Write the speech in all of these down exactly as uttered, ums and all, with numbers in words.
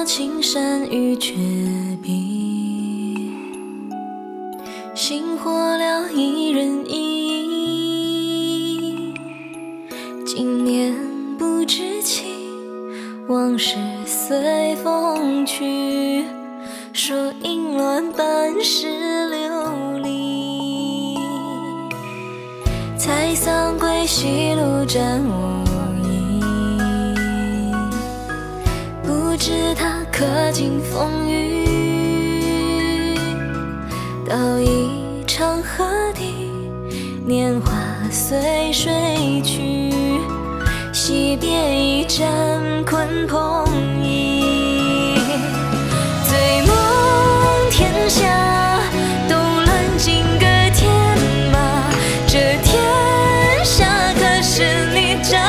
青山与绝壁，星火了一人意。今年不知期，往事随风去。说淫乱半是流离，采桑归西路沾无意。不知他可经风雨，到一场河底，年华随水去，惜别一战鲲鹏衣。醉梦天下，动乱尽个天马，这天下可是你掌。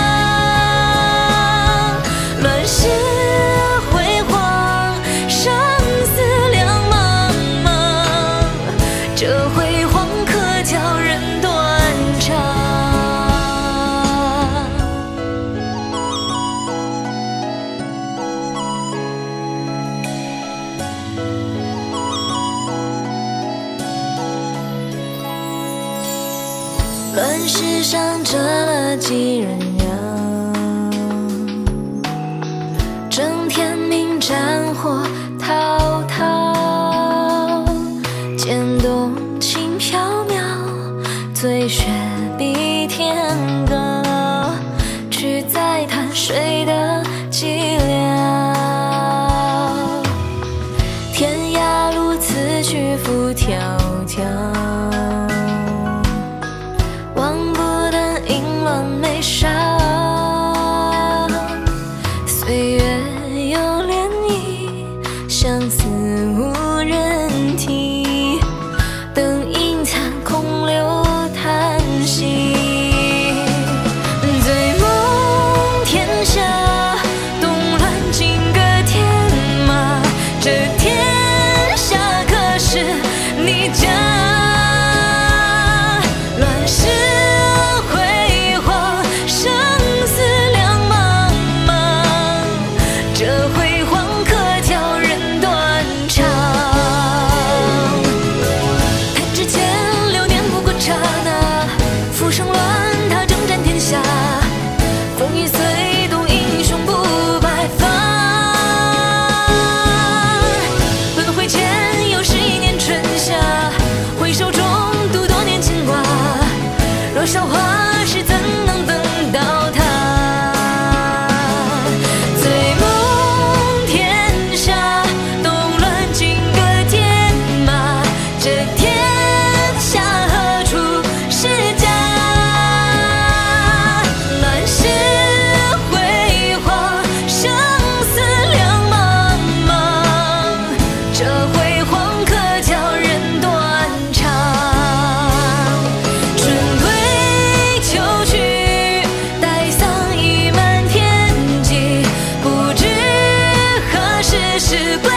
乱世辉煌，生死两茫茫，这辉煌可叫人断肠。乱世上折了几人腰，正天明战火滔滔，剑动轻飘渺，醉雪碧天高，去再谈谁的寂寥。天涯路此去复迢迢，望不得淫乱眉梢，岁月有涟漪，相思无人提，灯影残空留叹息。醉梦天下，动乱尽个天马，这天下可是你家。乱世辉煌，生死两茫茫，这辉煌可叫人断肠。弹指间流年不过刹那，浮生乱他征战天下，风雨随动英雄不白发。轮回间又是一年春夏，回首中度多年牵挂，若韶华时怎能等到他？醉梦天下，动乱尽个天马，这天下何处是家？乱世辉煌，生死两茫茫，这辉煌可叫人断肠。春归秋去，待桑已满天际，不知何时是归。